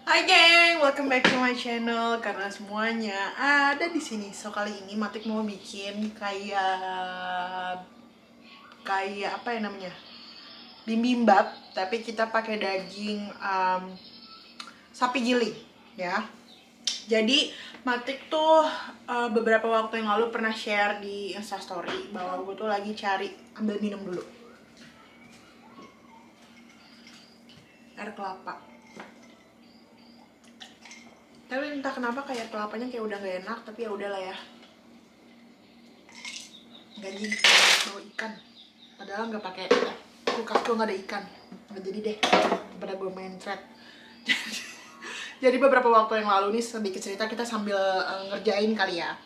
Hai geng, welcome back to my channel. Karena semuanya ada di sini. So kali ini Matik mau bikin kayak apa ya namanya? Bibimbap, tapi kita pakai daging sapi giling, ya. Jadi Matik tuh beberapa waktu yang lalu pernah share di Instastory bahwa gue tuh lagi cari, ambil minum dulu, air kelapa. Tapi entah kenapa kayak kelapanya kayak udah gak enak, tapi ya udahlah ya. Ganti bawa ikan. Padahal nggak pakai kulkas gue nggak ada ikan. Nggak jadi deh. Daripada gue main thread. Jadi beberapa waktu yang lalu nih sedikit cerita kita sambil ngerjain kali ya.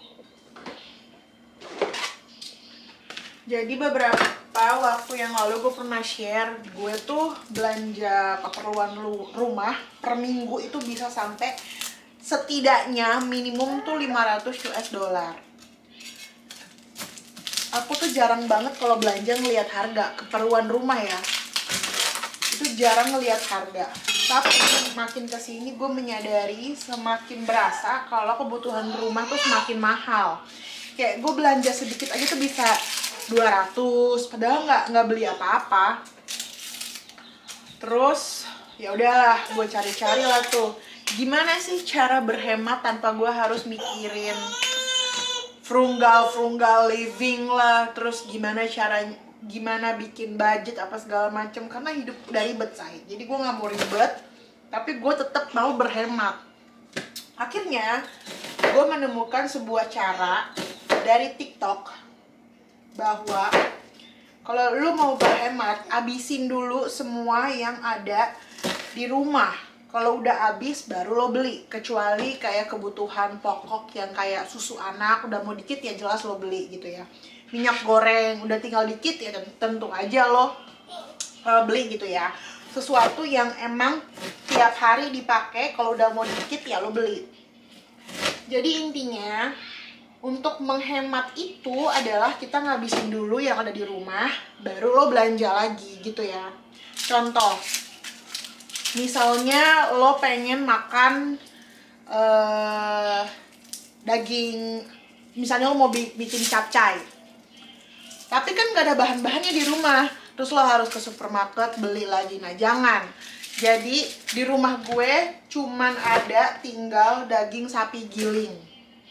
Jadi beberapa waktu yang lalu gue pernah share, gue tuh belanja keperluan rumah per minggu itu bisa sampai setidaknya minimum tuh 500 US dollar. Aku tuh jarang banget kalau belanja ngelihat harga keperluan rumah ya. Itu jarang ngelihat harga. Tapi makin kesini gue menyadari semakin berasa kalau kebutuhan rumah tuh semakin mahal. Kayak gue belanja sedikit aja tuh bisa 200, padahal nggak beli apa-apa. Terus ya udahlah, gue cari-cari lah tuh gimana sih cara berhemat tanpa gue harus mikirin frugal living lah. Terus gimana bikin budget apa segala macem, karena hidup udah ribet say. Jadi gue nggak mau ribet, tapi gue tetap mau berhemat. Akhirnya gue menemukan sebuah cara dari TikTok bahwa kalau lu mau berhemat, abisin dulu semua yang ada di rumah. Kalau udah habis baru lo beli, kecuali kayak kebutuhan pokok yang kayak susu anak udah mau dikit ya jelas lo beli gitu ya. Minyak goreng udah tinggal dikit ya tentu aja lo beli gitu ya. Sesuatu yang emang tiap hari dipakai, kalau udah mau dikit ya lo beli. Jadi intinya untuk menghemat itu adalah kita ngabisin dulu yang ada di rumah, baru lo belanja lagi gitu ya. Contoh, misalnya lo pengen makan daging, misalnya lo mau bikin capcay, tapi kan gak ada bahan-bahannya di rumah, terus lo harus ke supermarket beli lagi. Nah jangan. Jadi di rumah gue cuman ada tinggal daging sapi giling.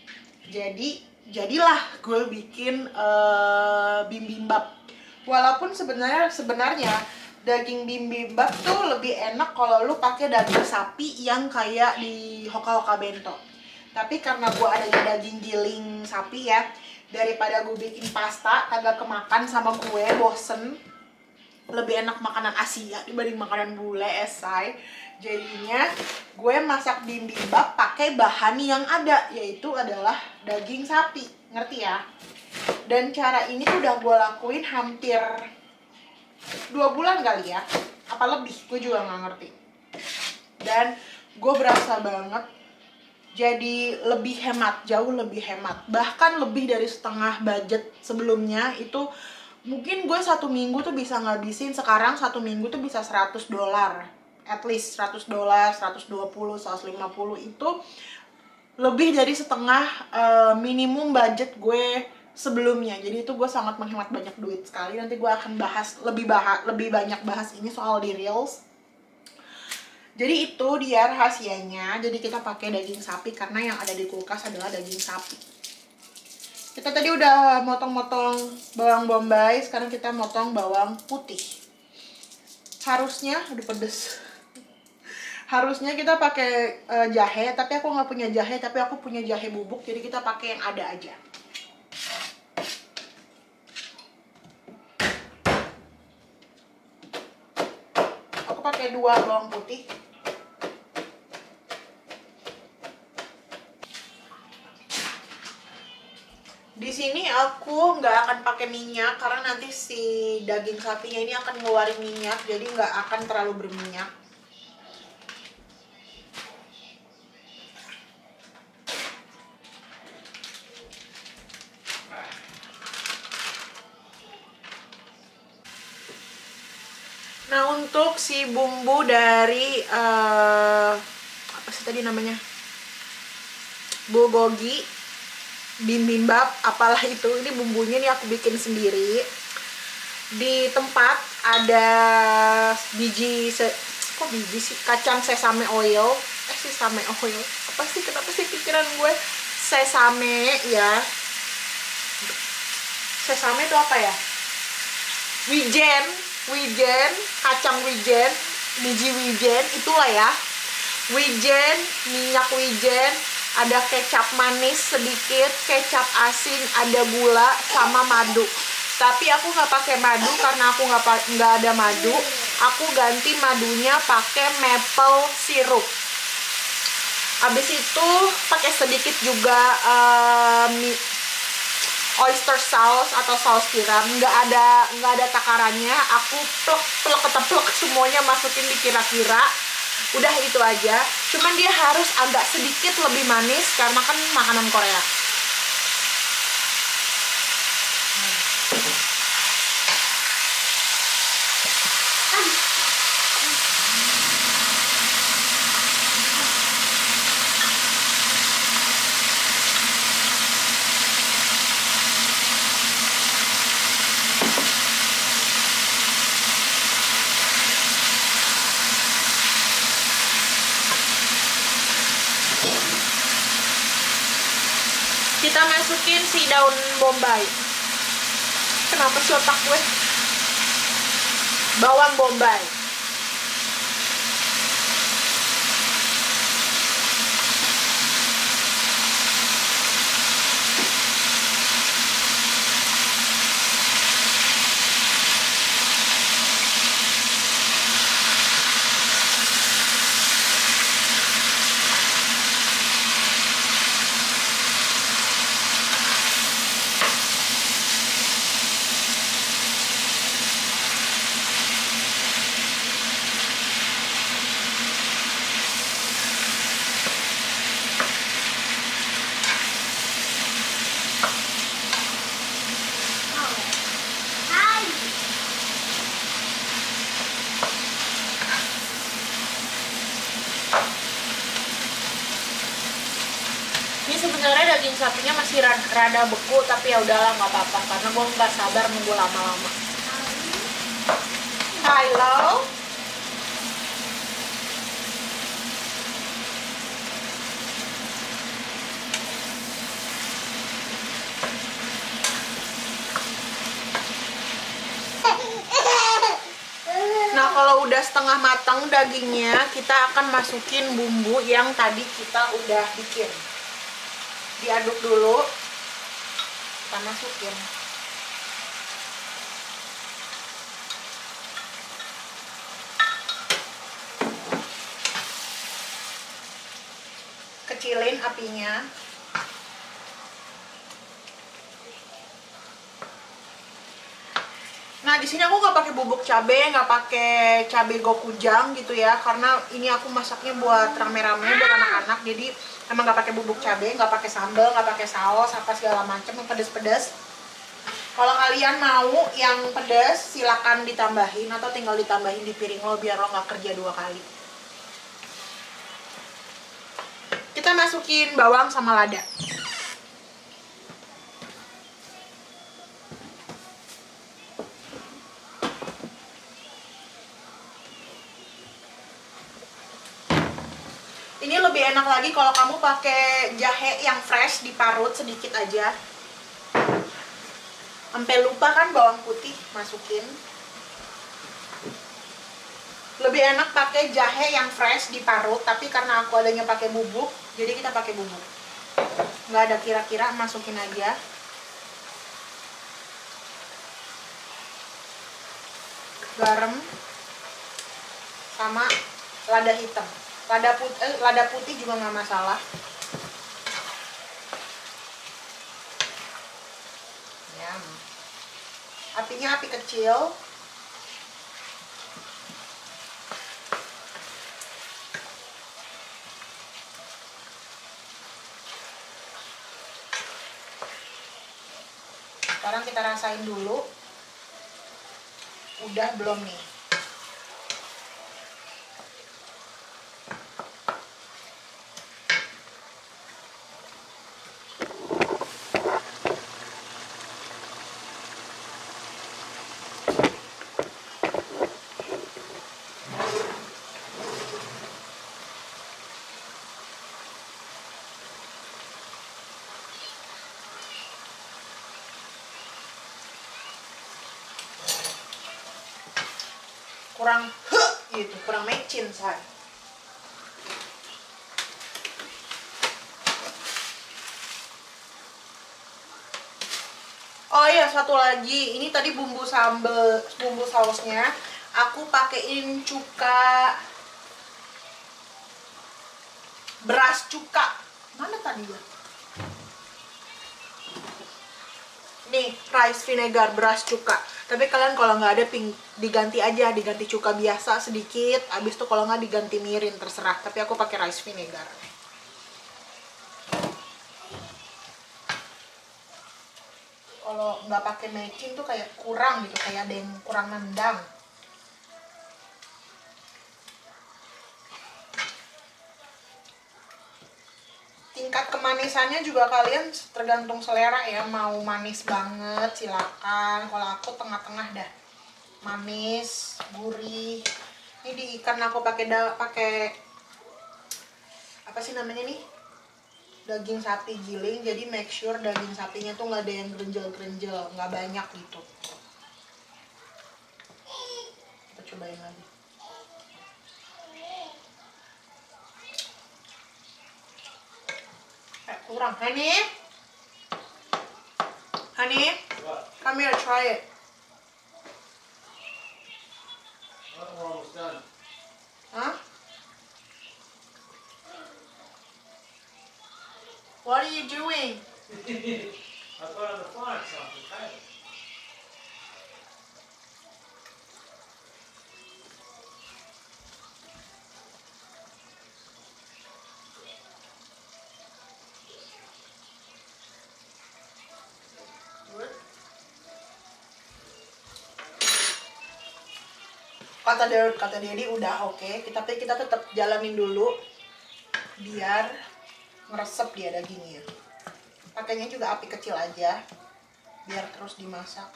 Jadilah gue bikin bibimbap. Walaupun sebenarnya daging bibimbap tuh lebih enak kalau lu pakai daging sapi yang kayak di Hoka-Hoka Bento. Tapi karena gue adanya daging giling sapi ya, daripada gue bikin pasta agak kemakan sama gue, bosen. Lebih enak makanan Asia dibanding makanan bule esai. Jadinya gue masak bibimbap pakai bahan yang ada, yaitu adalah daging sapi. Ngerti ya? Dan cara ini tuh udah gue lakuin hampir 2 bulan kali ya, apa lebih, gue juga nggak ngerti. Dan gue berasa banget jadi lebih hemat, jauh lebih hemat. Bahkan lebih dari setengah budget sebelumnya. Itu mungkin gue 1 minggu tuh bisa ngabisin, sekarang 1 minggu tuh bisa 100 dolar. At least 100 dolar, 120, 150 itu lebih dari setengah minimum budget gue sebelumnya. Jadi itu gue sangat menghemat banyak duit sekali. Nanti gue akan lebih banyak bahas ini soal di Reels. Jadi itu dia rahasianya. Jadi kita pakai daging sapi karena yang ada di kulkas adalah daging sapi. Kita tadi udah motong-motong bawang bombay, sekarang kita motong bawang putih. Harusnya, aduh pedes. Harusnya kita pakai jahe, tapi aku nggak punya jahe, tapi aku punya jahe bubuk, jadi kita pakai yang ada aja. Aku pakai 2 bawang putih. Di sini aku nggak akan pakai minyak karena nanti si daging sapinya ini akan ngeluarin minyak, jadi nggak akan terlalu berminyak. Nah untuk si bumbu dari tadi namanya, bulgogi, bibimbap, apalah itu. Ini bumbunya nih aku bikin sendiri. Di tempat ada kok biji sih, kacang sesame oil, sesame oil, apa sih, kenapa sih pikiran gue sesame ya, sesame itu apa ya, wijen, kacang wijen, biji wijen, itulah ya, wijen, minyak wijen, ada kecap manis sedikit, kecap asin, ada gula sama madu. Tapi aku nggak pakai madu karena aku nggak ada madu. Aku ganti madunya pakai maple syrup. Habis itu pakai sedikit juga oyster sauce atau saus tiram. Nggak ada takarannya. Aku plek semuanya masukin di kira-kira. Udah itu aja. Cuman dia harus agak sedikit lebih manis karena kan makanan Korea. Kita masukin si daun bombay. Kenapa sih otak gue? Bawang bombay. Sebenarnya daging sapinya masih rada beku, tapi ya udahlah, nggak apa-apa karena gue nggak sabar nunggu lama-lama. Halo. Nah, kalau udah setengah matang dagingnya, kita akan masukin bumbu yang tadi kita udah bikin. Diaduk dulu, kita masukin. Kecilin apinya. Nah, di sini aku nggak pakai bubuk cabai, nggak pakai cabai gochujang gitu ya, karena ini aku masaknya buat rame-rame, buat anak-anak. Jadi emang nggak pakai bubuk cabai, nggak pakai sambal, nggak pakai saus, apa segala macam yang pedes-pedes. Kalau kalian mau yang pedes, silakan ditambahin atau tinggal ditambahin di piring lo biar lo nggak kerja 2 kali. Kita masukin bawang sama lada. Ini lebih enak lagi kalau kamu pakai jahe yang fresh, diparut sedikit aja. Sampai lupa kan bawang putih masukin. Lebih enak pakai jahe yang fresh diparut, tapi karena aku adanya pakai bubuk, jadi kita pakai bubuk. Nggak ada kira-kira, masukin aja. Garam sama lada hitam. Lada putih juga nggak masalah. Ya. Apinya api kecil. Sekarang kita rasain dulu. Udah belum nih? kurang gitu, kurang mecin say. Oh iya, satu lagi, ini tadi bumbu sambal, bumbu sausnya aku pakein cuka, beras cuka. Mana tadi ya? Nih, rice vinegar beras cuka. Tapi kalian kalau nggak ada diganti aja, diganti cuka biasa sedikit. Abis itu kalau nggak diganti mirin, terserah. Tapi aku pakai rice vinegar. Kalau nggak pakai mecin tuh kayak kurang gitu, kayak ada yang kurang nendang. Tingkat kemanisannya juga kalian tergantung selera ya, mau manis banget silakan. Kalau aku tengah-tengah dah, manis, gurih. Ini di ikan aku pakai apa sih namanya nih, daging sapi giling, jadi make sure daging sapinya tuh nggak ada yang grenjel-grenjel, nggak banyak gitu. Kita cobain lagi. Kurang, honey, come here, try it. We're almost done. Huh? What are you doing? I put on the font something. Kata Dedi udah oke, tapi kita tetap jalanin dulu biar ngeresep dia dagingnya. Pakainya juga api kecil aja biar terus dimasak.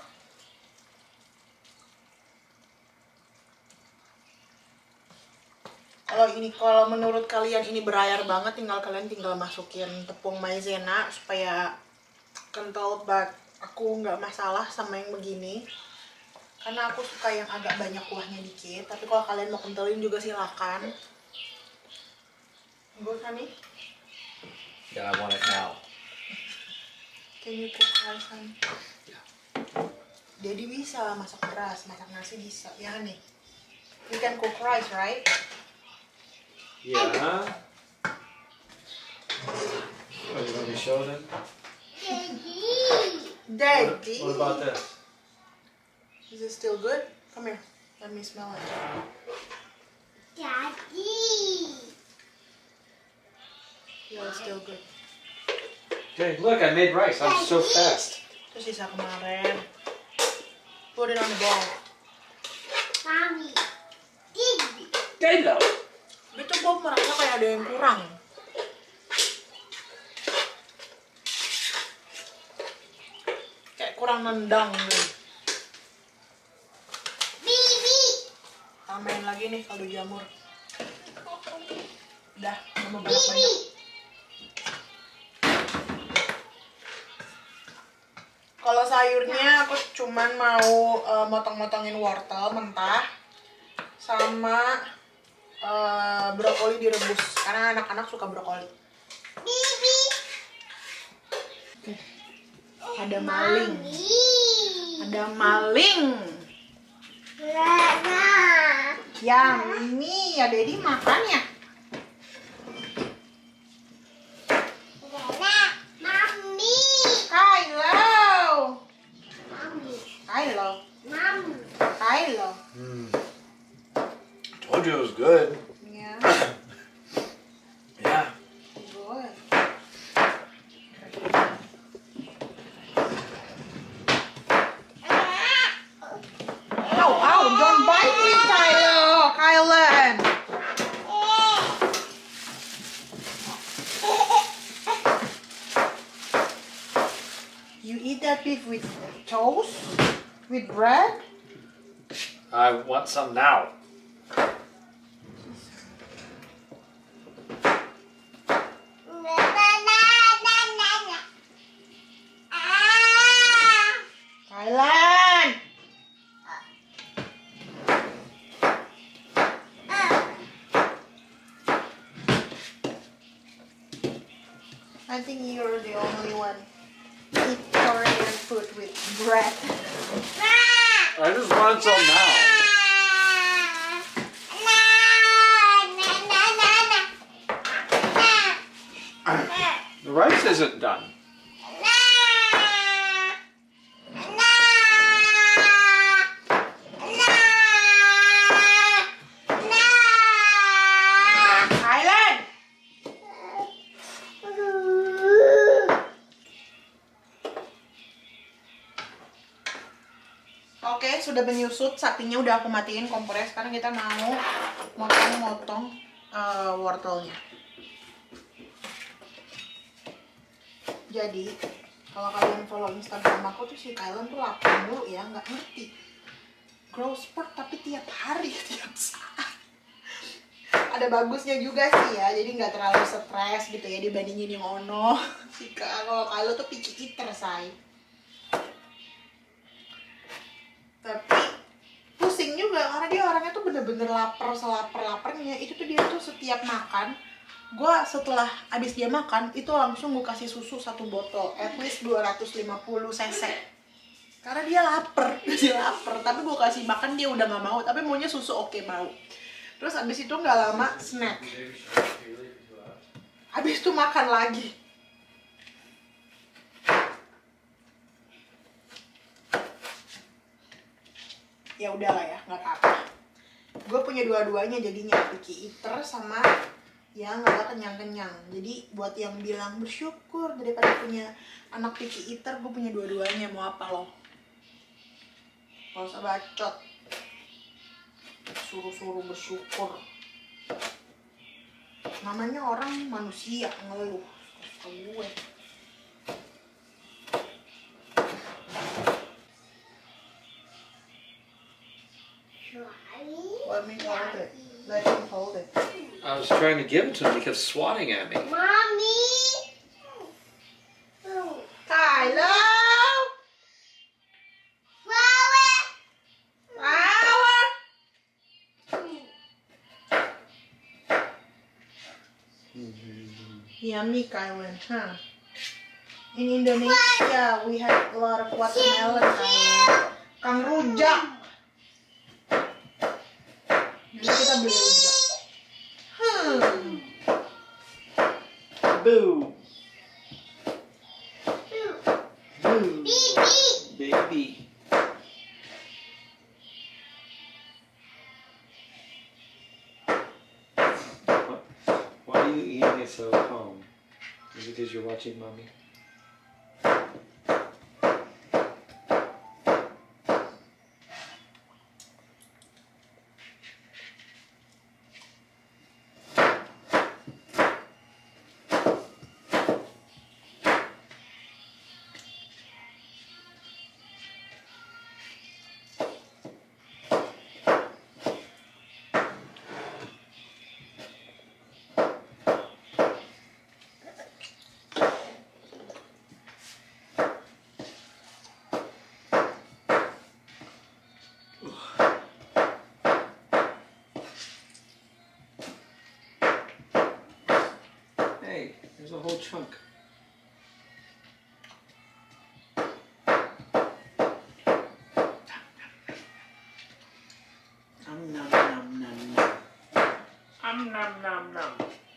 Kalau menurut kalian ini berair banget, kalian tinggal masukin tepung maizena supaya kental, but aku nggak masalah sama yang begini karena aku suka yang agak banyak kuahnya dikit. Tapi kalau kalian mau kentalin juga silakan. Good, honey? Yeah, I want it now. Can you cook rice, honey? Yeah. Jadi bisa masak beras, masak nasi bisa, ya honey? You can cook rice, right? Yeah. Oh, you want me to show them? Daddy! What about this? Is it still good? Come here, let me smell it. Daddy. Yeah, it's still good. Okay, look, I made rice. I'm so fast. Terus sisa kemarin. Put it on the bowl. Mommy. Daddy. Dado. Itu gue merasa kayak ada yang kurang. Kayak kurang nendang gitu. Tambahin lagi nih kaldu jamur. Udah, mau banyak-banyak. Kalau sayurnya aku cuman mau motong-motongin wortel mentah sama brokoli direbus karena anak-anak suka brokoli. Ada maling. Ada maling. Yummy, ya Dedi makan ya. Mommy. Kylo. Mommy. Kylo. Mommy. Kylo. Told you it was good. Yeah, Yeah. good. Ow, don't bite me, Kylo. Kylan. You eat that beef with toast? With bread? I want some now. Kylan! I think you're the only one eat Korean food with bread. I just want some now. The rice isn't done. Thailand! Oke, sudah menyusut, sapinya udah aku matiin kompornya. Sekarang kita mau motong-motong wortelnya. Jadi, kalau kalian follow Instagram aku tuh si Thailand tuh lapar mulu ya, nggak ngerti. Grow spurt tapi tiap hari, tiap saat. Ada bagusnya juga sih ya, jadi nggak terlalu stres gitu ya dibandingin yang Ono. Kalau Kylo tuh picky eater, say. Tapi pusing juga karena dia orangnya tuh bener-bener lapar, selapar-laparnya. Itu tuh dia tuh setiap makan, gue setelah abis dia makan itu langsung gue kasih susu 1 botol, at least 250 cc. Karena dia lapar, dia lapar. Tapi gue kasih makan dia udah nggak mau, tapi maunya susu, oke mau. Terus abis itu nggak lama snack. Abis itu makan lagi. Ya udahlah ya, nggak apa-apa. Gue punya dua-duanya jadinya, picky eater sama yang nggak kenyang-kenyang. Jadi buat yang bilang bersyukur daripada punya anak picky eater, gue punya dua-duanya. Mau apa lo? Gak usah bacot, suruh-suruh bersyukur. Namanya orang manusia ngeluh. Gue let me hold it. Let him hold it. I was trying to give it to him. He kept swatting at me. Mommy. Kylo! Flower. Flower! Yummy, Kylan, huh? In Indonesia, we have a lot of watermelon, Kylan. Kang rujak. Jadi kita beli rujak. Boo. Boo. Baby. Baby. Why are you eating it so calm? Is it because you're watching Mommy? Hey, there's a whole chunk. Nom nom nom nom nom. Nom nom nom.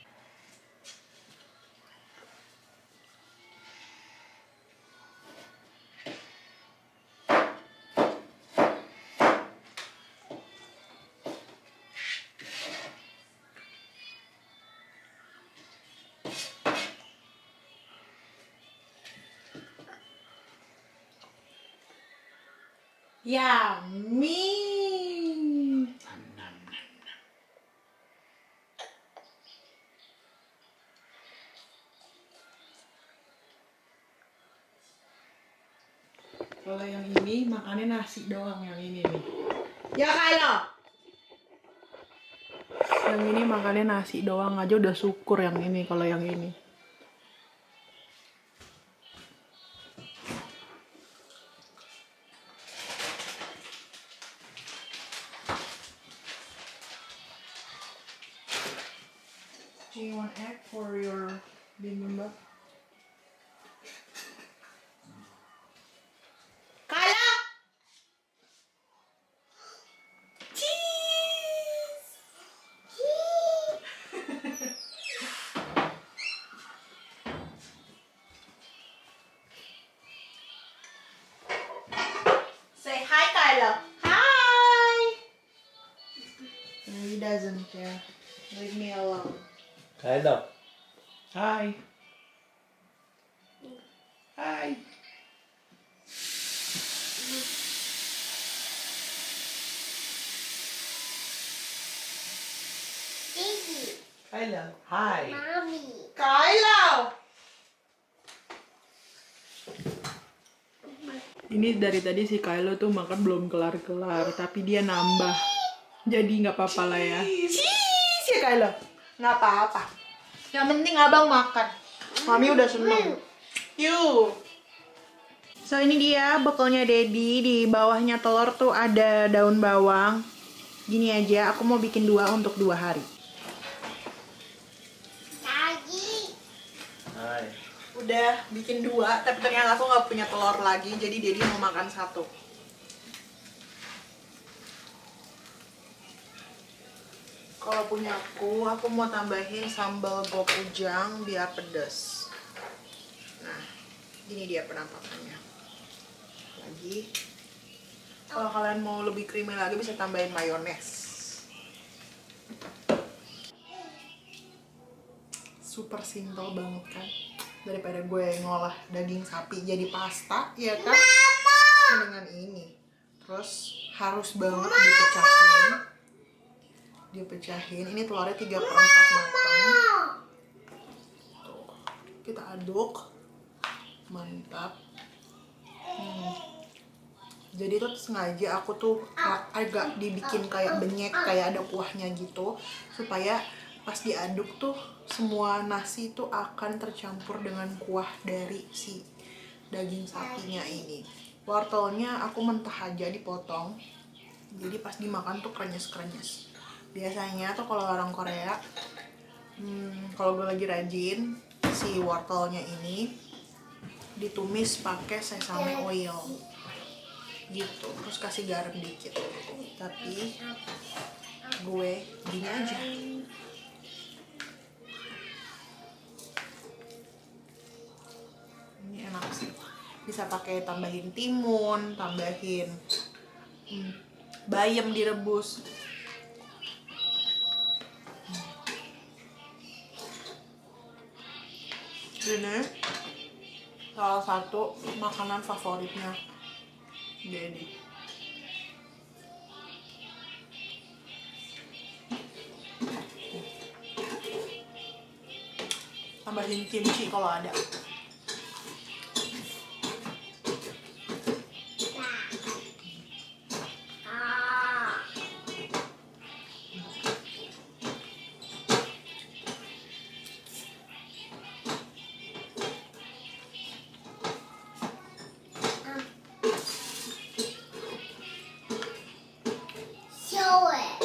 Yummy. Kalau yang ini makannya nasi doang, yang ini nih. Ya Kylo. Yang ini makannya nasi doang aja udah syukur yang ini. Kalau yang ini. Do you want egg for your bibimbap? Hello. Hi. Hi. Baby. Hello. Hi. Mommy. Kylo. Ini dari tadi si Kylo tuh makan belum kelar-kelar, tapi dia nambah. Jadi nggak apa-apa lah ya. Si Kylo. Nggak apa-apa. Yang penting abang makan. Mami udah seneng. Yuk. So ini dia bekalnya Daddy. Di bawahnya telur tuh ada daun bawang. Gini aja, aku mau bikin 2 untuk 2 hari. Daddy. Hi. Udah bikin 2, tapi ternyata aku nggak punya telur lagi, jadi Daddy mau makan 1. Kalau punya aku mau tambahin sambal gokujang biar pedas. Nah, ini dia penampakannya. Lagi. Kalau kalian mau lebih creamy lagi bisa tambahin mayones. Super simple banget kan? Daripada gue ngolah daging sapi jadi pasta, ya kan? Dengan ini. Terus harus banget dipecahin. Ini telurnya 3/4 matang. Tuh. Kita aduk. Mantap. Jadi tuh sengaja aku tuh agak dibikin kayak benyek, kayak ada kuahnya gitu, supaya pas diaduk tuh semua nasi itu akan tercampur dengan kuah dari si daging sapinya ini. Wortelnya aku mentah aja dipotong, jadi pas dimakan tuh krenyes-krenyes. Biasanya tuh kalau orang Korea, kalau gue lagi rajin, si wortelnya ini ditumis pakai sesame oil gitu, terus kasih garam dikit. Tapi gue gini aja. Ini enak sih. Bisa pakai tambahin timun, tambahin bayam direbus. Ini salah satu makanan favoritnya Daddy. Tambahin kimchi kalau ada. Show it.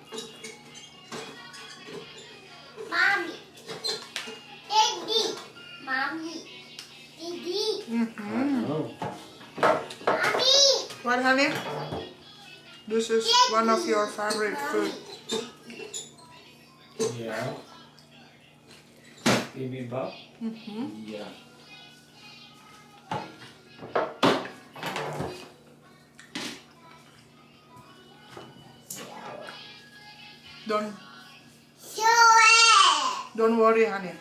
Mommy. Daddy. Mommy. Daddy. Oh. Mommy. What, honey? This is one of your favorite food. Yeah. Bibimbap? Yeah. Show it. Don't worry, honey.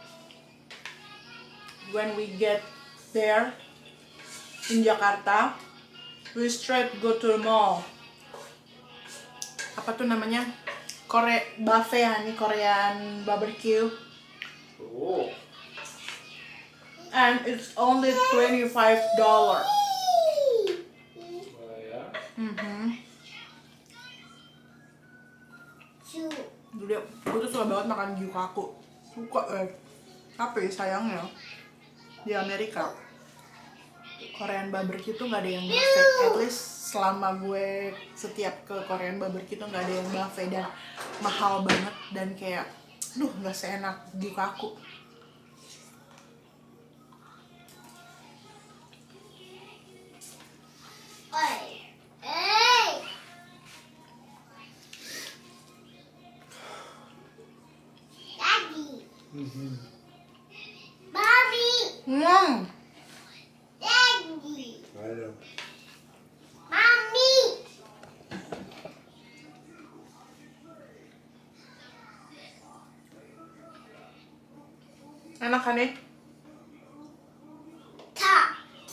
When we get there in Jakarta, we straight go to the mall. Apa tuh namanya? Buffet, honey, Korean barbecue. Oh. And it's only $25. Oh, yeah. Show. Jadi gue tuh suka banget makan gyukaku. Tapi sayangnya di Amerika Korean barbecue tuh nggak ada yang buffet. At least selama gue setiap ke Korean barbecue tuh nggak ada yang buffet dan mahal banget dan kayak, nggak seenak gyukaku. Hey. Hey. Daddy. Mommy. Daddy. I know. Mommy. Enak kan nih? Ta.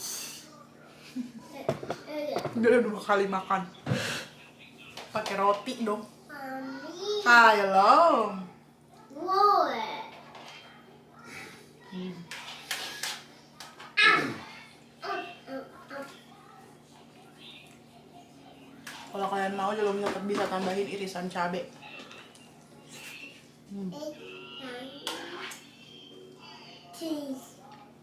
Dia udah 2 kali makan. Pakai roti dong. Mami. Halo. Wow. Kalau kalian mau juga bisa tambahin irisan cabai. Cheese.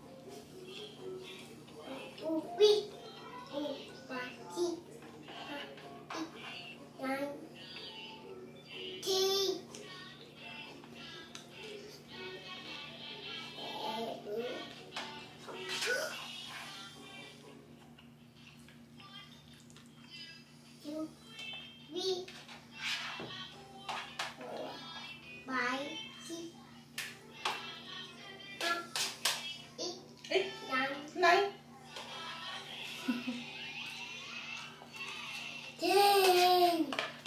Ubi. Upati. Dan cheese. Ubi. Baik. Dan Naik. Ding.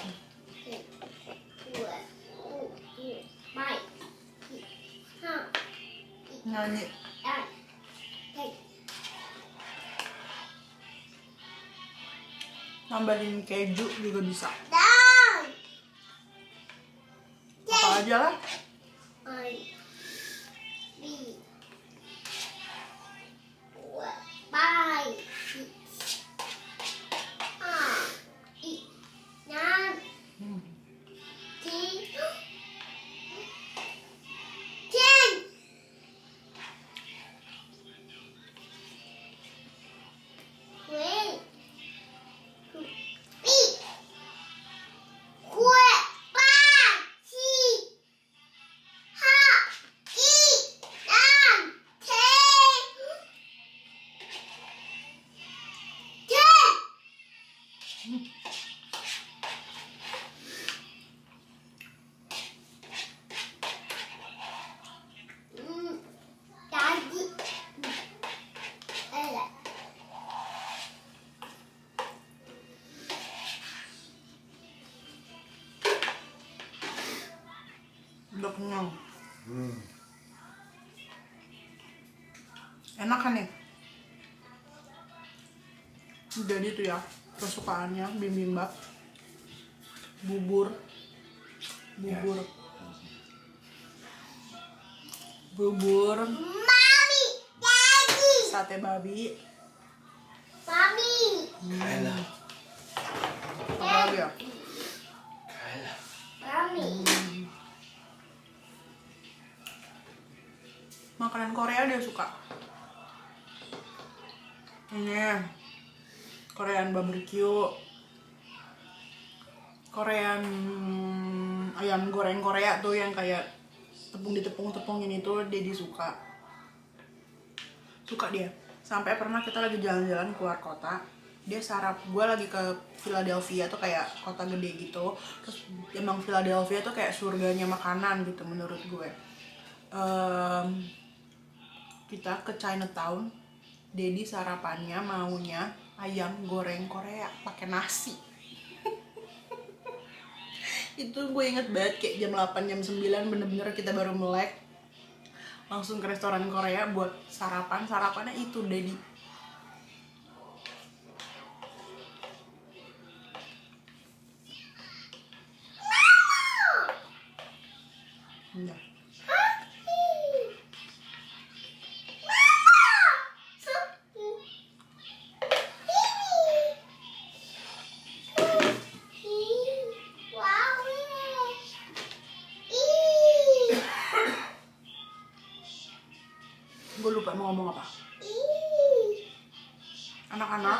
Baik. Nyanyi. Tambahin keju juga bisa. Dan. Apa aja lah. I. B. Bye. I. Nan. T. Ten. Wait. B. Kue. Pasti. Ha. I. Nan. Ten. Ten. Daddy. Udah kenyang. Enak kan nih? Jadi tuh ya kesukaannya bibimbap, bubur, Mommy. Daddy. sate babi, Mommy. Kyla. apa lagi ya? Kyla. Mommy. Makanan Korea dia suka. Ini Korean barbecue, Korean ayam goreng Korea tuh yang kayak ditepung-tepungin itu dia suka dia. Sampai pernah kita lagi jalan-jalan keluar kota, dia gue lagi ke Philadelphia tuh kayak kota gede gitu, terus emang Philadelphia tuh kayak surganya makanan gitu menurut gue. Kita ke Chinatown, Dedi sarapannya maunya ayam goreng Korea pakai nasi. Itu gue inget banget kayak jam 8 jam 9 bener-bener kita baru melek langsung ke restoran Korea buat sarapannya itu Dedi. Udah. Gue lupa mau ngomong apa. Anak-anak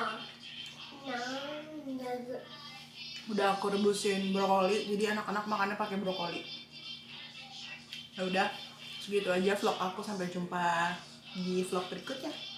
udah aku rebusin brokoli, jadi anak-anak makannya pakai brokoli. Ya udah, segitu aja vlog aku, sampai jumpa di vlog berikutnya.